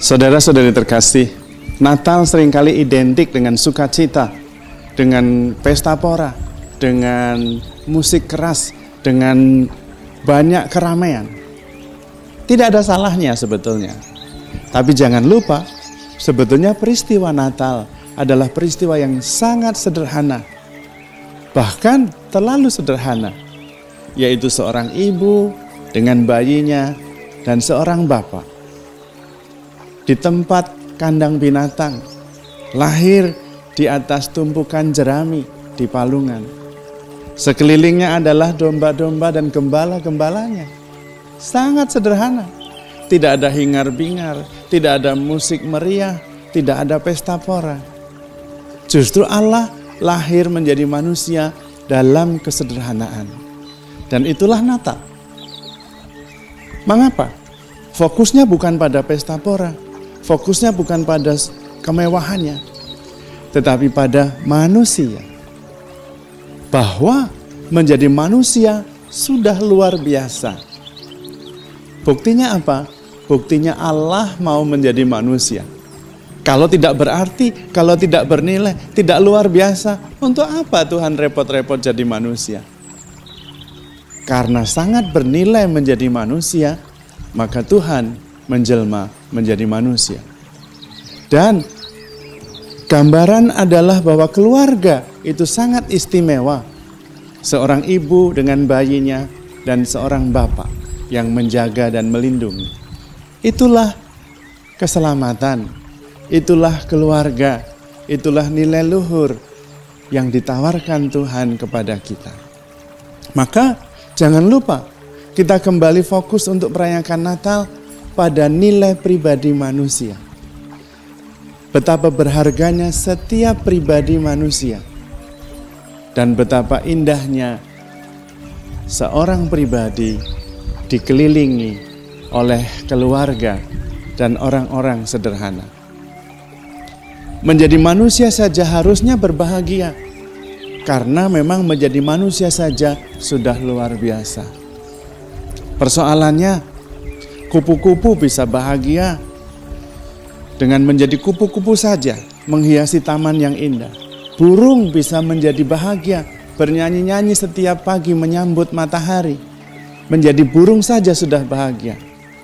Saudara-saudari terkasih, Natal seringkali identik dengan sukacita, dengan pesta pora, dengan musik keras, dengan banyak keramaian. Tidak ada salahnya sebetulnya. Tapi jangan lupa, sebetulnya peristiwa Natal adalah peristiwa yang sangat sederhana. Bahkan terlalu sederhana, yaitu seorang ibu dengan bayinya dan seorang bapak di tempat kandang binatang, lahir di atas tumpukan jerami di palungan. Sekelilingnya adalah domba-domba dan gembala-gembalanya. Sangat sederhana. Tidak ada hingar-bingar, tidak ada musik meriah, tidak ada pesta pora. Justru Allah lahir menjadi manusia dalam kesederhanaan. Dan itulah Natal. Mengapa? Fokusnya bukan pada pesta pora, fokusnya bukan pada kemewahannya, tetapi pada manusia. Bahwa menjadi manusia sudah luar biasa. Buktinya apa? Buktinya Allah mau menjadi manusia. Kalau tidak berarti, kalau tidak bernilai, tidak luar biasa, untuk apa Tuhan repot-repot jadi manusia? Karena sangat bernilai menjadi manusia, maka Tuhan menjelma menjadi manusia. Dan gambaran adalah bahwa keluarga itu sangat istimewa. Seorang ibu dengan bayinya dan seorang bapak yang menjaga dan melindungi. Itulah keselamatan, itulah keluarga, itulah nilai luhur yang ditawarkan Tuhan kepada kita. Maka jangan lupa kita kembali fokus untuk merayakan Natal pada nilai pribadi manusia. Betapa berharganya setiap pribadi manusia. Dan betapa indahnya seorang pribadi dikelilingi oleh keluarga dan orang-orang sederhana. Menjadi manusia saja harusnya berbahagia, karena memang menjadi manusia saja sudah luar biasa. Persoalannya, kupu-kupu bisa bahagia dengan menjadi kupu-kupu saja, menghiasi taman yang indah. Burung bisa menjadi bahagia, bernyanyi-nyanyi setiap pagi menyambut matahari. Menjadi burung saja sudah bahagia.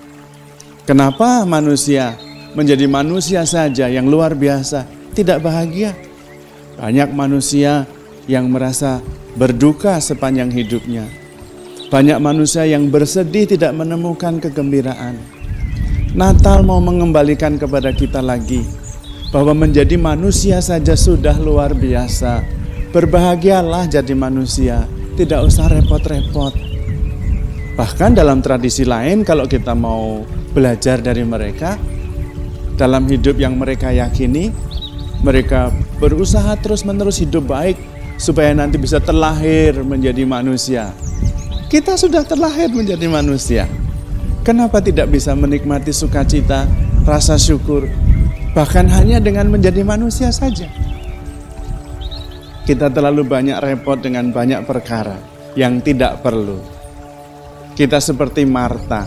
Kenapa manusia menjadi manusia saja yang luar biasa tidak bahagia? Banyak manusia yang merasa berduka sepanjang hidupnya. Banyak manusia yang bersedih tidak menemukan kegembiraan. Natal mau mengembalikan kepada kita lagi bahwa menjadi manusia saja sudah luar biasa. Berbahagialah jadi manusia, tidak usah repot-repot. Bahkan dalam tradisi lain, kalau kita mau belajar dari mereka, dalam hidup yang mereka yakini, mereka berusaha terus-menerus hidup baik supaya nanti bisa terlahir menjadi manusia. Kita sudah terlahir menjadi manusia. Kenapa tidak bisa menikmati sukacita, rasa syukur, bahkan hanya dengan menjadi manusia saja? Kita terlalu banyak repot dengan banyak perkara yang tidak perlu. Kita seperti Marta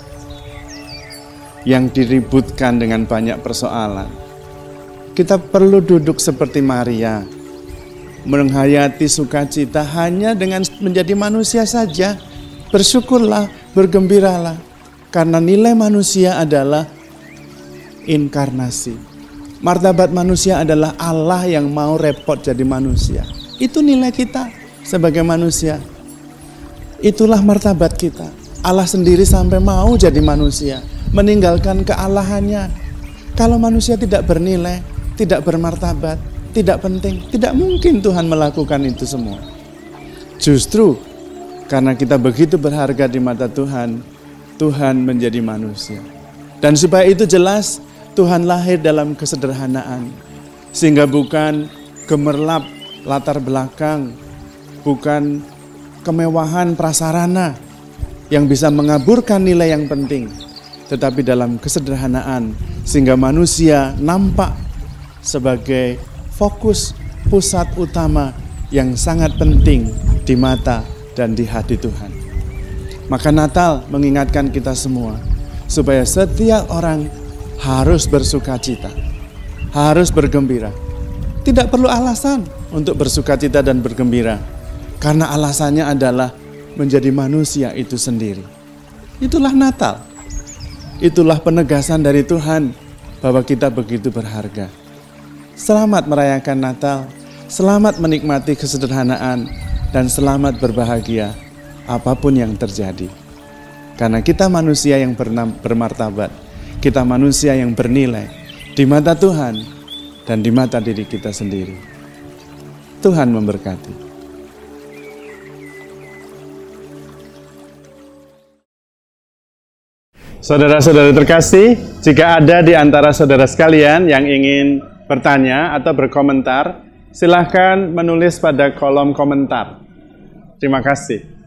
yang diributkan dengan banyak persoalan. Kita perlu duduk seperti Maria, menghayati sukacita hanya dengan menjadi manusia saja. Bersyukurlah, bergembiralah, karena nilai manusia adalah inkarnasi. Martabat manusia adalah Allah yang mau repot jadi manusia. Itu nilai kita sebagai manusia. Itulah martabat kita. Allah sendiri sampai mau jadi manusia, meninggalkan kealahannya. Kalau manusia tidak bernilai, tidak bermartabat, tidak penting, tidak mungkin Tuhan melakukan itu semua. Justru karena kita begitu berharga di mata Tuhan, Tuhan menjadi manusia. Dan supaya itu jelas, Tuhan lahir dalam kesederhanaan. Sehingga bukan gemerlap latar belakang, bukan kemewahan prasarana yang bisa mengaburkan nilai yang penting, tetapi dalam kesederhanaan, sehingga manusia nampak sebagai fokus pusat utama yang sangat penting di mata dan di hati Tuhan. Maka Natal mengingatkan kita semua supaya setiap orang harus bersukacita, harus bergembira. Tidak perlu alasan untuk bersukacita dan bergembira, karena alasannya adalah menjadi manusia itu sendiri. Itulah Natal. Itulah penegasan dari Tuhan bahwa kita begitu berharga. Selamat merayakan Natal, selamat menikmati kesederhanaan, dan selamat berbahagia apapun yang terjadi. Karena kita manusia yang bermartabat, kita manusia yang bernilai di mata Tuhan dan di mata diri kita sendiri. Tuhan memberkati. Saudara-saudara terkasih, jika ada di antara saudara sekalian yang ingin bertanya atau berkomentar, silahkan menulis pada kolom komentar. Terima kasih.